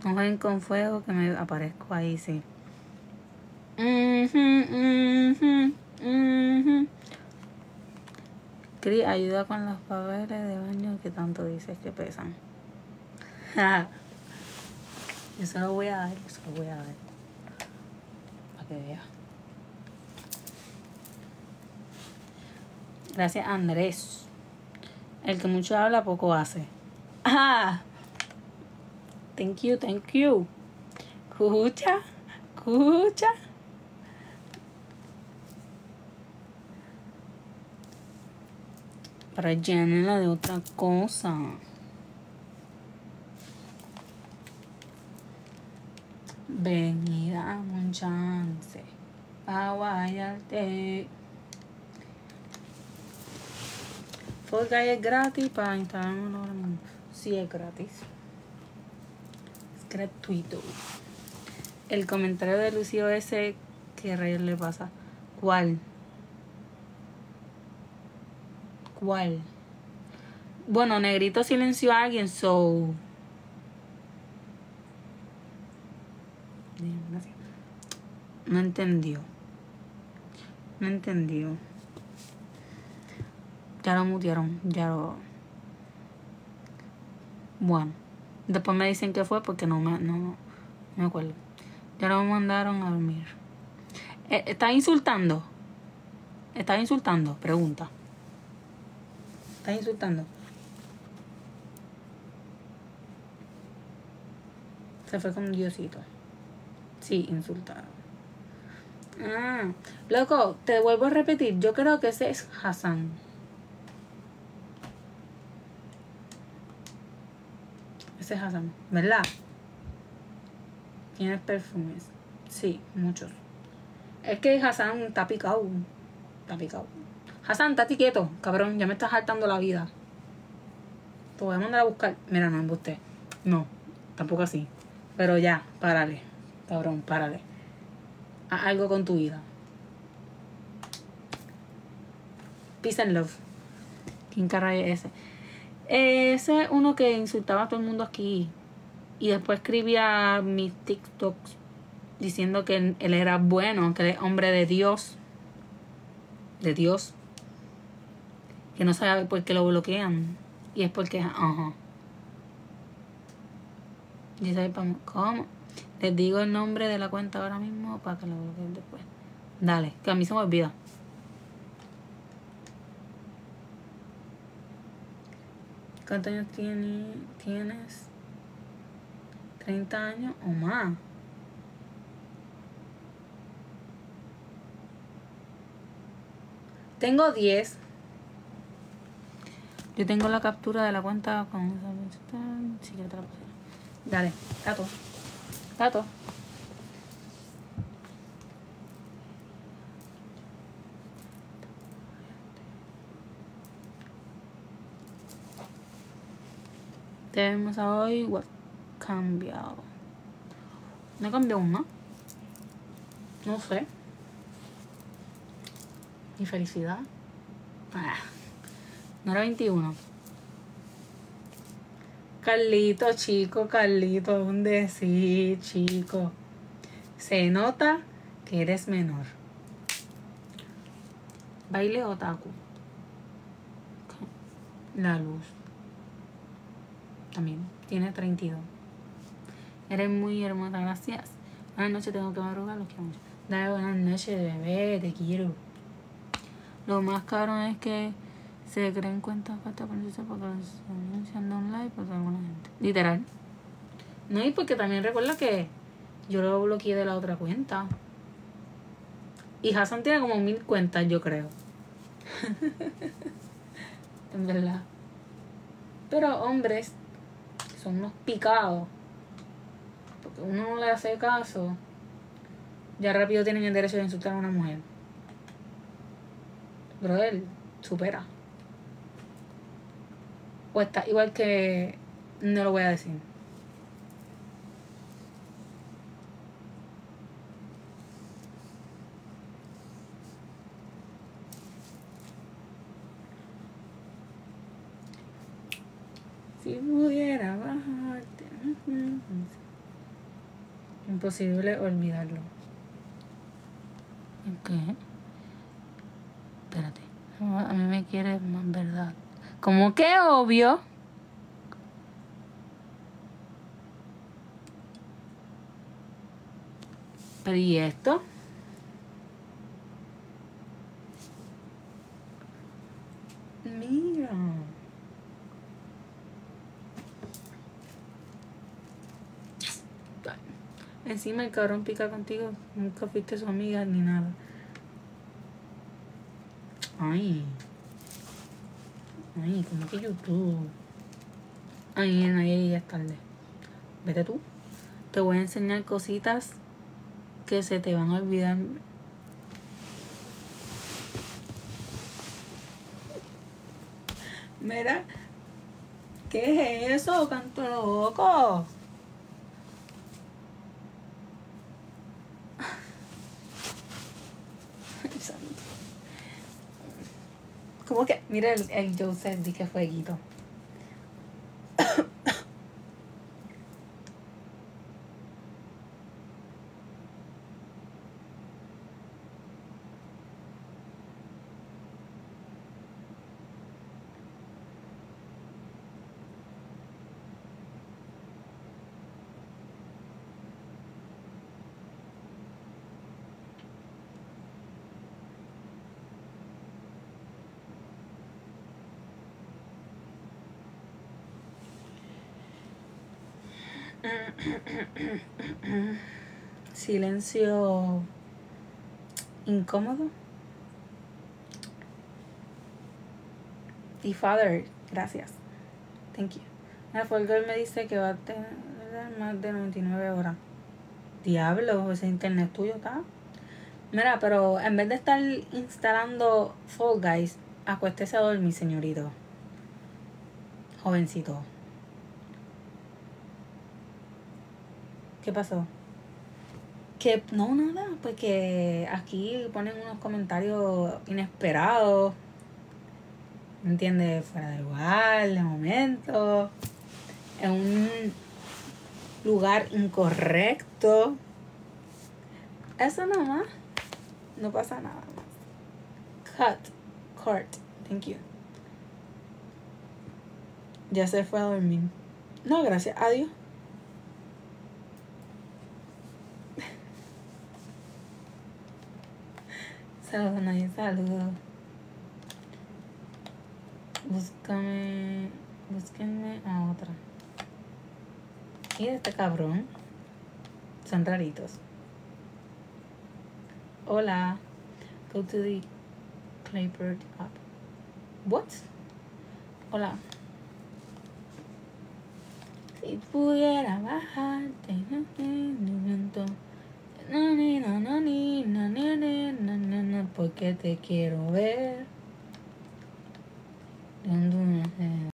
No jueguen con fuego que me aparezco ahí, sí. Cris, ayuda con los papeles de baño que tanto dices que pesan. Yo se lo voy a dar, para que vea. Gracias, Andrés. El que mucho habla, poco hace. Ah, thank you. Escucha. Para llenarla de otra cosa. Ven y dame un chance pa' guayarte. Fall Guy es gratis para instalarlo ahora mismo. Sí, es gratis. Es gratuito. El comentario de Lucio ese, ¿qué rayos le pasa? ¿Cuál? Bueno, Negrito silenció a alguien, so... No entendió. Ya lo mutearon, Bueno, después me dicen que fue porque no me acuerdo. Ya lo mandaron a dormir. ¿Está insultando? Pregunta. ¿Estás insultando? Se fue con Diosito. Sí, insultaron. Loco, te vuelvo a repetir. Yo creo que ese es Hassan. Ese es Hassan, ¿verdad? Tienes perfumes. Sí, muchos. Es que Hassan está picado. Hassan, estate quieto, cabrón. Ya me estás hartando la vida. Te voy a mandar a buscar. Mira, no embuste. No, tampoco así. Pero ya, párale. Cabrón, párale. Haz algo con tu vida. Peace and love. ¿Quién carajo es ese? Ese es uno que insultaba a todo el mundo aquí. Y después escribía mis TikToks diciendo que él era bueno, que era hombre de Dios. De Dios. Que no sabe por qué lo bloquean. Y es porque, Y sabe cómo. Les digo el nombre de la cuenta ahora mismo para que lo bloqueen después. Dale, que a mí se me olvida. ¿Cuántos años tienes? 30 años o más. Tengo 10. Yo tengo la captura de la cuenta con esa. Sí, que te la puse. Dale, Tato. Tenemos a hoy cambiado. ¿No he cambiado más? No sé. Mi felicidad. No era 21. Carlito, chico, ¿dónde sí, chico? Se nota que eres menor. Baile otaku. La luz. También tiene 32. Eres muy hermosa, gracias. Buenas noches, tengo que madrugar, los quiero mucho. Dale, buenas noches, bebé, te quiero. Lo más caro es que se creen cuentas para ponerse porque se anunciando online por alguna gente. Literal. No, y porque también recuerda que yo lo bloqueé de la otra cuenta. Y Hassan tiene como 1000 cuentas, yo creo. En verdad. Pero hombres son unos picados. Porque uno no le hace caso. Ya rápido tienen el derecho de insultar a una mujer. Brother, supera. O está igual que... No lo voy a decir. Si pudiera bajarte. Imposible olvidarlo. ¿Qué? Espérate. A mí me quiere más verdad. ¿Cómo que obvio? ¿Pero y esto? Mira. Encima el cabrón pica contigo. Nunca fuiste su amiga ni nada. Ay, como que YouTube. Ay, ahí ya es tarde. Vete tú. Te voy a enseñar cositas que se te van a olvidar. Mira, ¿qué es eso, canto loco? ¿Cómo que? Mira el Joseph, di que fueguito. Silencio incómodo. Y Father, gracias. Thank you. La Folger me dice que va a tener más de 99 horas. Diablo, ese internet tuyo está. Mira, pero en vez de estar instalando Fall Guys, acuéstese a dormir, señorito. Jovencito. ¿Qué pasó? Que no, nada, pues que aquí ponen unos comentarios inesperados. ¿Me entiendes? Fuera de lugar, de momento. En un lugar incorrecto. Eso nada más. No pasa nada más. Cut. Thank you. Ya se fue a dormir. No, gracias. Adiós. Saludos, nadie. Saludos. Búsquenme a otra. Y este cabrón. Son raritos. Hola. Go to the Claybird app. What? Hola. Si pudiera bajarte porque te quiero ver.